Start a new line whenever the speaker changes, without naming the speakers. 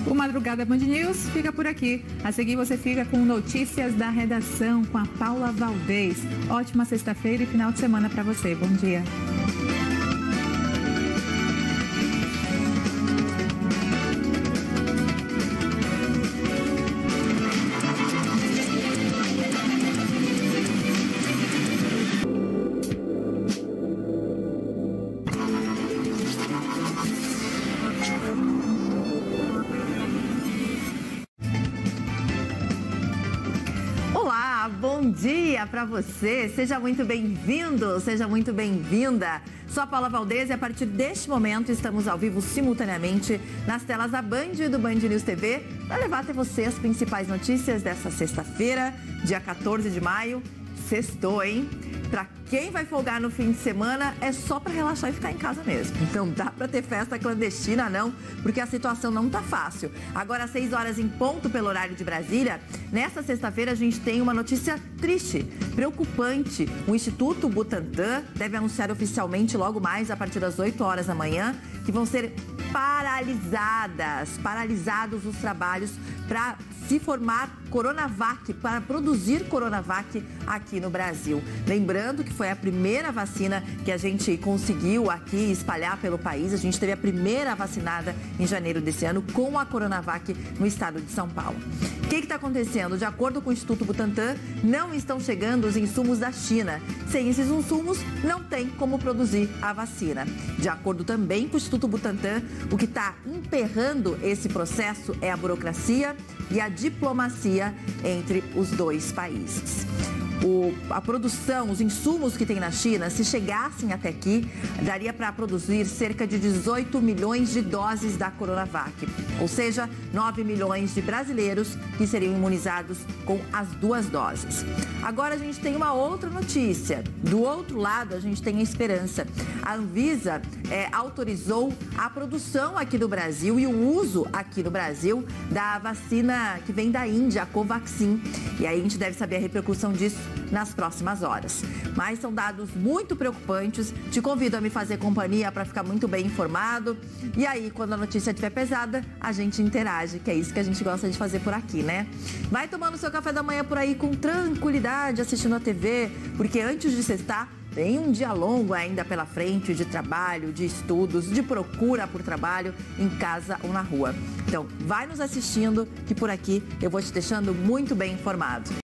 O Madrugada Band News fica por aqui. A seguir você fica com notícias da redação com a Paula Valdez. Ótima sexta-feira e final de semana para você. Bom dia.
Bom dia para você, seja muito bem-vindo, seja muito bem-vinda. Sou a Paula Valdez e a partir deste momento estamos ao vivo simultaneamente nas telas da Band e do Band News TV para levar até você as principais notícias dessa sexta-feira, dia 14 de maio. Sextou, hein? Para quem vai folgar no fim de semana, é só para relaxar e ficar em casa mesmo. Não dá para ter festa clandestina, não, porque a situação não tá fácil. Agora, às 6 horas em ponto pelo horário de Brasília, nesta sexta-feira a gente tem uma notícia triste, preocupante. O Instituto Butantan deve anunciar oficialmente logo mais, a partir das 8 horas da manhã, que vão ser paralisados os trabalhos para se formar Coronavac, para produzir Coronavac aqui no Brasil. Lembrando que foi a primeira vacina que a gente conseguiu aqui espalhar pelo país. A gente teve a primeira vacinada em janeiro desse ano com a Coronavac no estado de São Paulo. O que está acontecendo? De acordo com o Instituto Butantan, não estão chegando os insumos da China. Sem esses insumos, não tem como produzir a vacina. De acordo também com o Instituto Butantan, o que está emperrando esse processo é a burocracia e a diplomacia entre os dois países. A produção, os insumos que tem na China, se chegassem até aqui, daria para produzir cerca de 18 milhões de doses da Coronavac. Ou seja, 9 milhões de brasileiros que seriam imunizados com as 2 doses. Agora a gente tem uma outra notícia. Do outro lado, a gente tem a esperança. A Anvisa autorizou a produção aqui do Brasil e o uso aqui no Brasil da vacina que vem da Índia, a Covaxin. E aí a gente deve saber a repercussão disso nas próximas horas. Mas são dados muito preocupantes. Te convido a me fazer companhia para ficar muito bem informado. E aí, quando a notícia estiver pesada, a gente interage, que é isso que a gente gosta de fazer por aqui, né? Vai tomando seu café da manhã por aí com tranquilidade, assistindo a TV, porque antes de sextar, tem um dia longo ainda pela frente de trabalho, de estudos, de procura por trabalho em casa ou na rua. Então, vai nos assistindo que por aqui eu vou te deixando muito bem informado.